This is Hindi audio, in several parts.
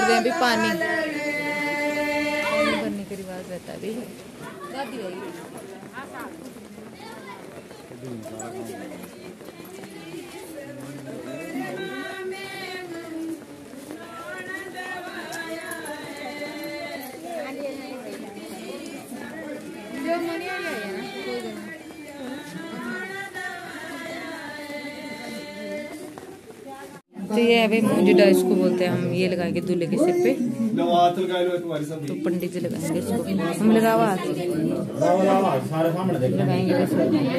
दे अभी पानी भरने का रिवाज रहता है अभी। दादी आई तो ये अभी मुंजुड़ा इसको बोलते हैं हम, ये लगाएंगे दूल्हे के सिर पे। तो पंडित जी लगाएंगे इसको, हम लगावा लगाएंगे बस।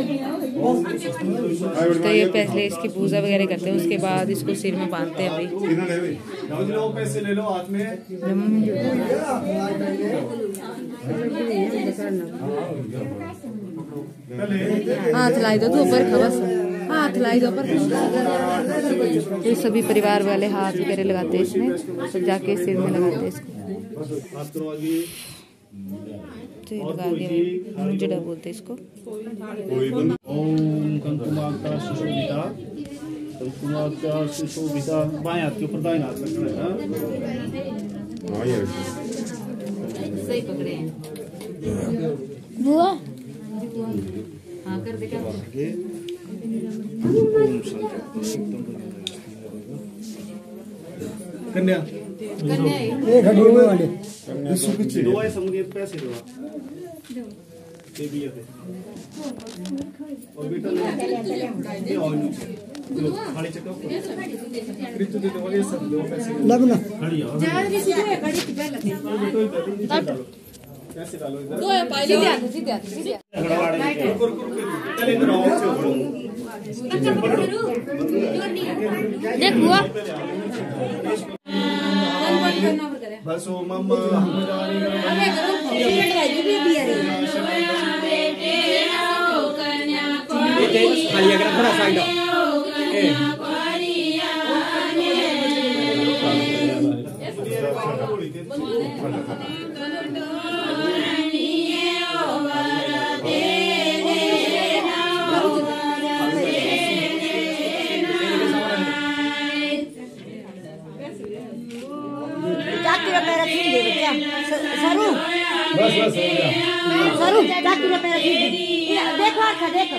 तो ये पहले इसकी पूजा वगैरह करते हैं, उसके बाद इसको सिर में बांधते हैं। अभी हाथ लाई दो तो ऊपर खबस, हाथ लाई दो पर। तो सभी परिवार वाले हाथ वगैरह लगाते हैं इसमें, तो जाके सिर में लगाते हैं इसको। तो ये लगा दिया, मुंजुड़ा बोलते हैं इसको। बाएं हाथ के ऊपर दाएं हाथ रखना है। सही पकड़े हैं बुआ। हाँ कर दे क्या कन्या कन्या एक घड़ी हुए वाले दो है समुद्र पैसे दो ये भी है और बेटा ये और खाली चक्कर रितु दे दो ये सब दो पैसे लगना खड़ी आओ ज्यादा भी सीधे खड़ी की पहले पैसे डालो इधर दो है पहले सीधे चल इधर आओ देख हुआ बस ओ मम्मा हम जा रही हैं खाली अगर थोड़ा साइड सरू बस हो गया सरू जाती है पैर देखो आखा देखो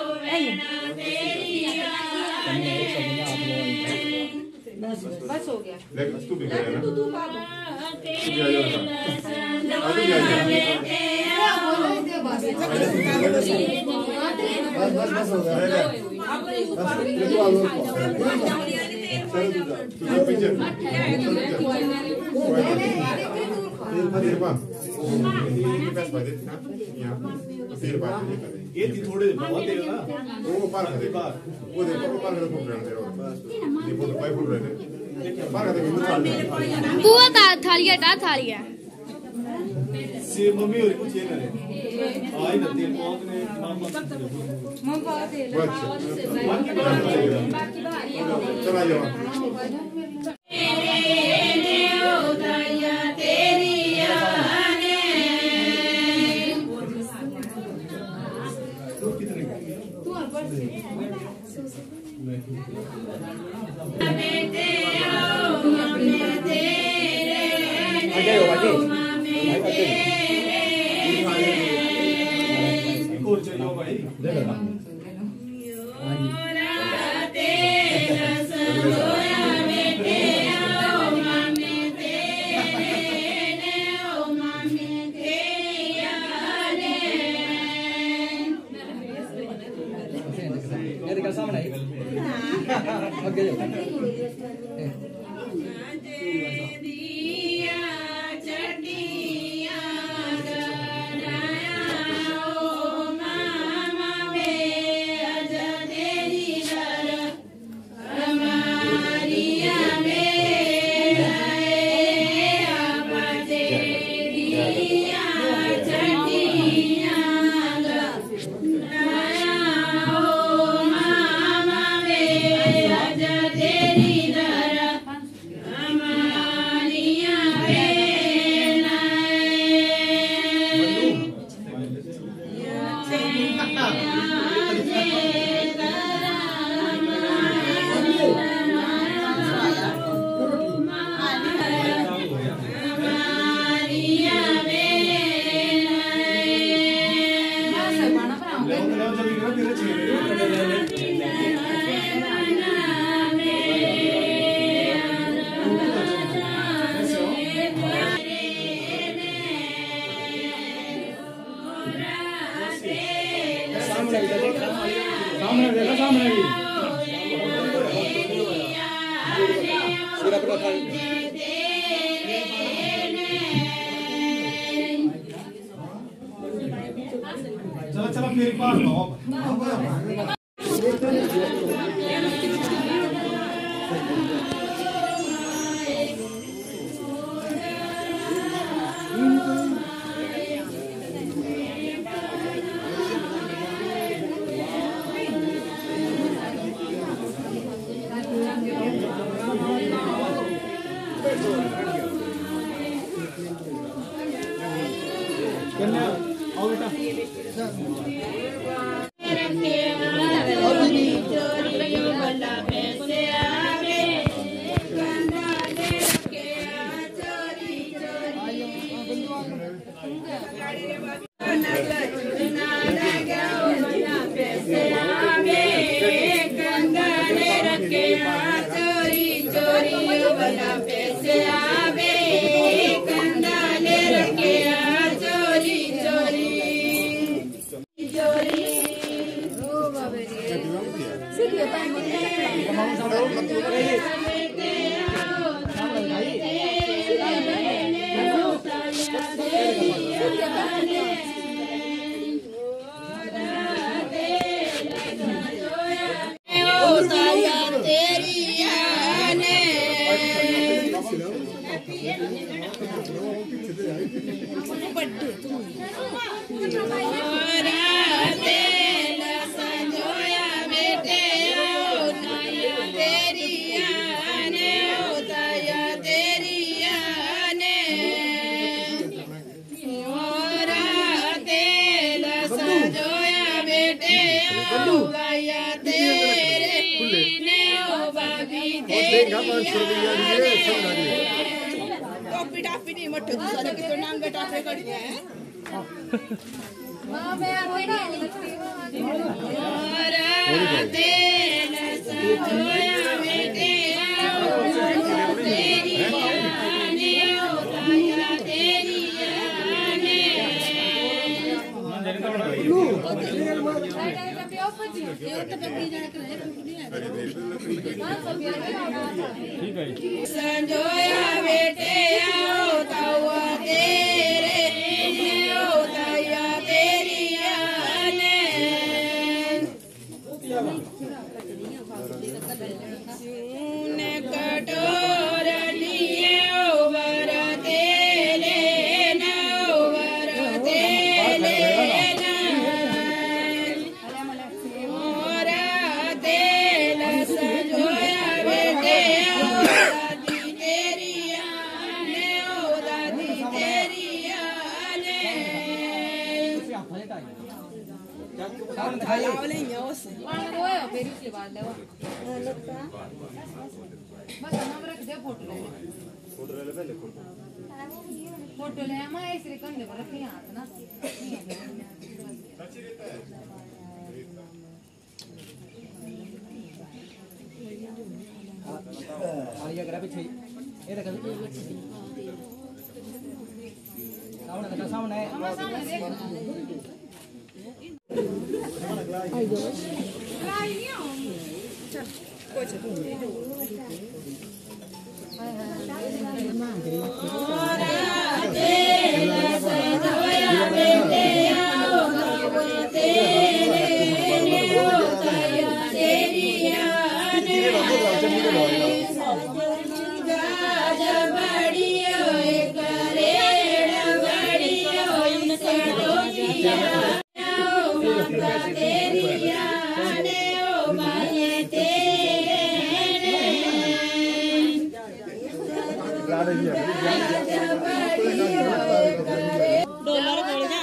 बस हो गया। तू भी गया ना बस हो गया ये थोड़े बहुत देर ना वो पार कर दे वो देखो वो पार कर फुट रहे हैं ये फोटो पाई फुट रहे हैं पार कर दे बुआ का थालिया का थालिया से मम्मी और कुछ ये करे आई ना तेल पहुंच ने मम्मा दे चला जाओ चलो चलो मेरे पास आओ। कन्या आओ बेटा। संजोया बेटे आओ तवा तेरे तया तेरी आने सुन कटोर लिए ओवर तेले न ओवर तेले मोरा तेल संजोया बेटे फोटो ले मैं ऐसे कंधे पर रखे हाथ ना आलिया करा पीछे ये देखो सामने आई दो चल कोई डॉलर बोल जा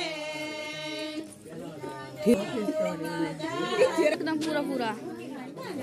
एकदम पूरा पूरा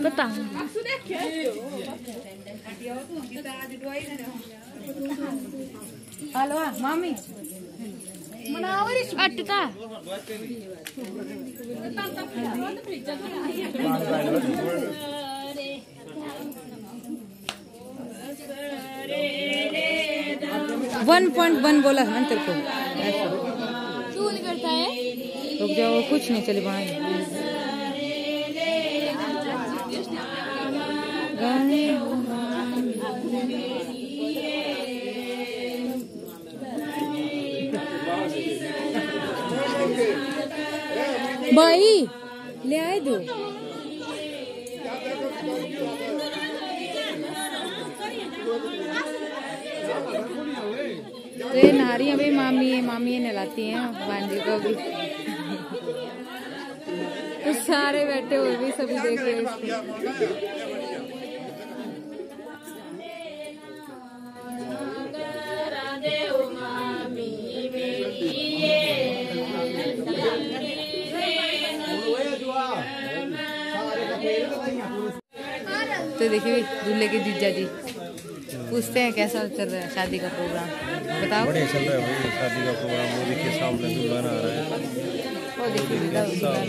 पता हेलो मामी अटता वन 1.1 बोला है ना तेरे को तू नहीं करता है रुक जाओ कुछ नहीं चले पाएंगे भाई ले आए दो तो ये नारी अभी मामी नहलाती हैं भांजी को भी तो सारे बैठे हुए भी सभी देख रहे हैं तो देखिए दूल्हे के जीजा जी पूछते हैं कैसा चल रहा है शादी का प्रोग्राम बताओ। बढ़िया चल रहा है भाई शादी का प्रोग्राम। वो देखिए सामने दुल्हन आ रहा है। वो देखिए दुल्हन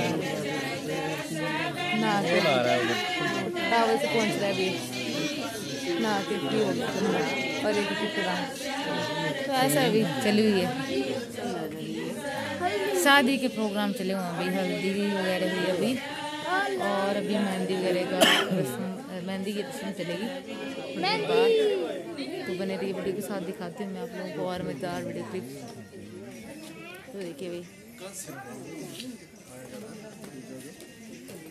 ना आ रहा है टावर से पहुंच रहा है अभी ना कितनी हो गया और एक प्रोग्राम तो ऐसा अभी चली हुई है। शादी के प्रोग्राम चले हुए अभी हल्दी वगैरह हुई अभी और अभी मेहंदी वगैरह का रस्म मेहंदी की रस्म चलेगी। तो बने रही वीडियो के साथ दिखाती हूँ मैं आप लोगों को और मजेदार वीडियो क्लिप्स। तो देखिए भाई